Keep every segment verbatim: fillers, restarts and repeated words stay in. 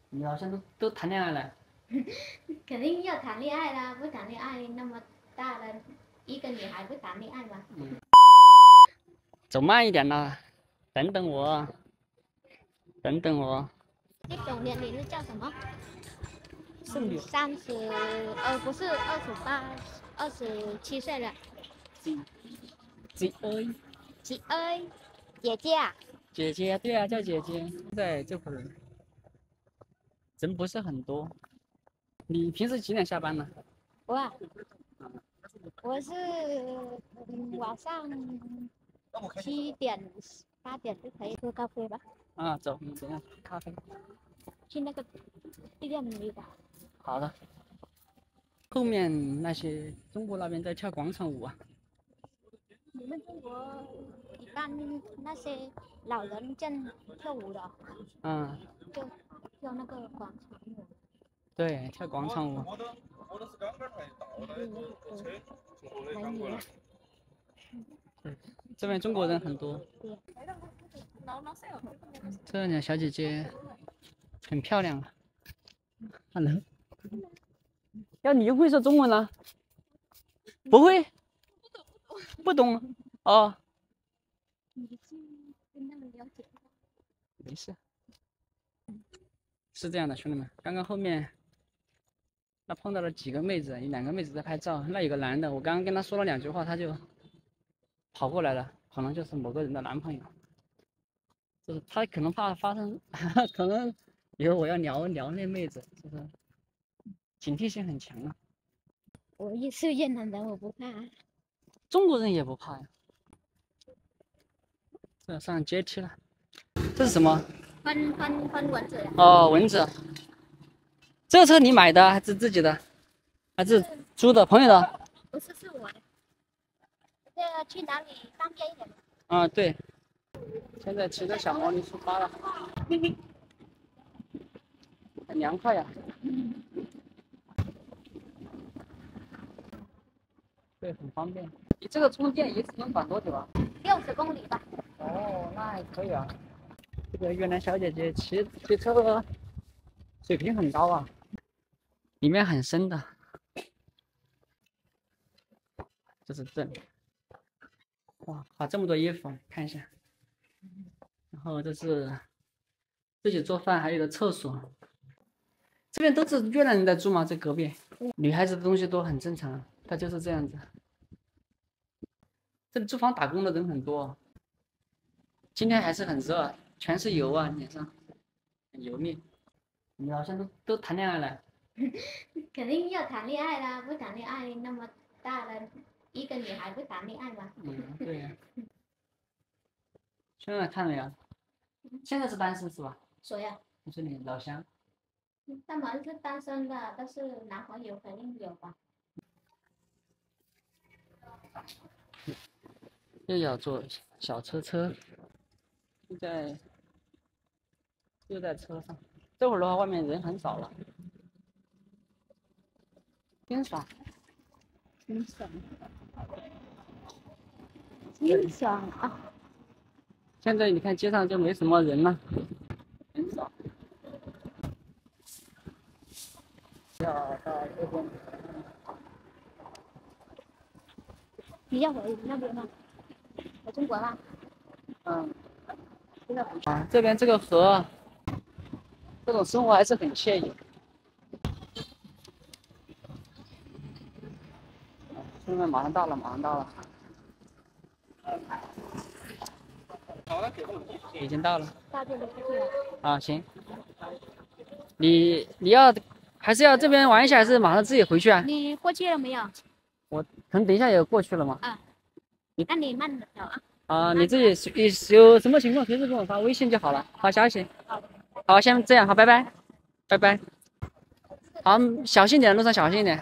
你好像都都谈恋爱了。 肯定要谈恋爱啦，不谈恋爱那么大的一个女孩不谈恋爱吗？ 嗯，走慢一点啦，等等我，等等我。 这种年龄是叫什么？ 剩女。 三十，呃，不是二十八，二十七岁了。 几几哎， 几哎，姐姐啊？ 姐姐，对啊，叫姐姐。在这会儿人不是很多。你平时几点下班呢？ 我啊，我是嗯晚上七点八点就可以喝咖啡吧？ 啊，走，你等下咖啡。 去那个店里吧。 好的。后面那些中国那边在跳广场舞啊。 你们中国一般那些老人正跳舞的， 嗯， 就跳那个广场舞。 对，跳广场舞。 美女啊。 对，这边中国人很多。这俩小姐姐很漂亮啊。Hello， 要你会说中文啊？不会？不懂哦。没事。是这样的，兄弟们，刚刚后面那碰到了几个妹子，有两个妹子在拍照，那有个男的，我刚刚跟他说了两句话，他就跑过来了，可能就是某个人的男朋友。就是他可能怕发生，可能以后我要撩撩那妹子，就是警惕性很强啊。 我也是越南人，我不怕。 中国人也不怕呀。这上阶梯了。这是什么？ 喷喷喷蚊子。 哦，蚊子。这个车你买的还是自己的？还是租的？朋友的？ 不是，是我的。这个去哪里方便一点？ 啊，对。现在骑着小毛驴出发了。很凉快呀。对，很方便。你这个充电一次能管多久啊？ 六十公里吧。 哦，那还可以啊。这个越南小姐姐骑骑车水平很高啊。里面很深的。这是这里。哇，把这么多衣服看一下。然后这是自己做饭还有个厕所。这边都是越南人在住吗？这隔壁女孩子的东西都很正常，它就是这样子。这里租房打工的人很多。今天还是很热，全是油啊，脸上很油腻。你好像都都谈恋爱了。 肯定要谈恋爱啦，不谈恋爱那么大的一个女孩不谈恋爱吗？ 嗯，对呀。现在看了呀，现在是单身是吧？ 谁呀？ 我说你老乡。 他们是单身的，但是男朋友肯定有吧。 又要坐小车车。现在又在车上。这会儿的话，外面人很少了。清爽。 清爽。清爽啊！ 现在你看街上就没什么人了，很少。要到这边。 你要回那边吗？回中国吗？ 嗯。啊，这边这个河，这种生活还是很惬意。兄弟们，马上到了，马上到了。已经到了。 到这里就去了。 啊，行。你你要还是要这边玩一下，还是马上自己回去啊？ 你过去了没有？ 我可能等一下也过去了嘛。 啊。那你慢点走啊。 啊，你自己有有什么情况随时给我发微信就好了，发消息。好，先这样，好，拜拜，拜拜。好，小心点，路上小心一点。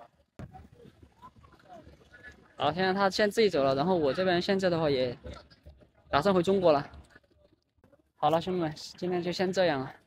好，现在他先自己走了，然后我这边现在的话也打算回中国了。好了，兄弟们，今天就先这样了。